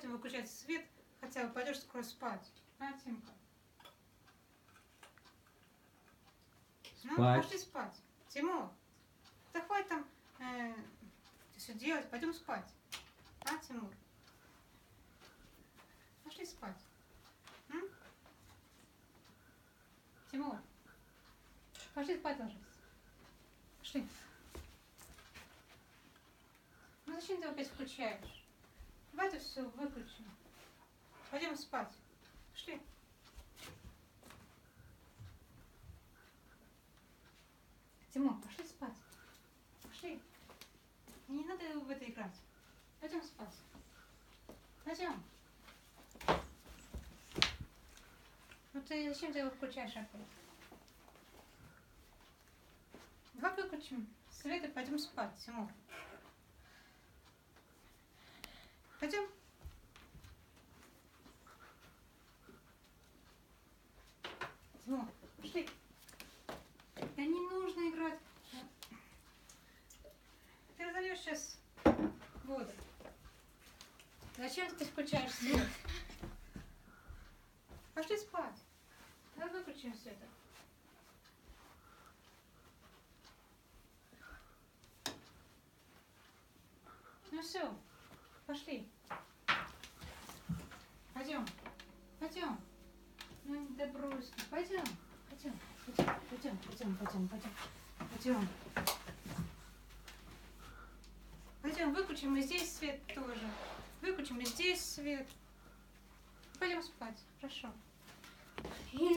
обязательно выключать свет, хотя бы пойдешь скоро спать. А, Тимка? Ну, пошли спать. Тимур, да хватит там все делать, пойдем спать. А, Тимур? Пошли спать. М? Тимур, пошли спать ложись. Пошли. Ну зачем ты опять включаешь? Давай ты все выключим. Пойдем спать. Пошли. Тимур, пошли спать. Пошли. И не надо в это играть. Пойдем спать. Пойдем. Ну ты зачем ты его включаешь опять? Давай выключим свет и пойдем спать, Тимур. Пойдем. Тимур, пошли. Да не нужно играть. Ты разольешь сейчас воду. Зачем ты включаешь свет? Пошли спать. Давай выключим все это. Ну все, пошли. Пойдем. Пойдем. Ну не добрось. Пойдем. Пойдем. Пойдем. Пойдем, выключим и здесь свет тоже. Выключим и здесь свет. Пойдем спать. Хорошо.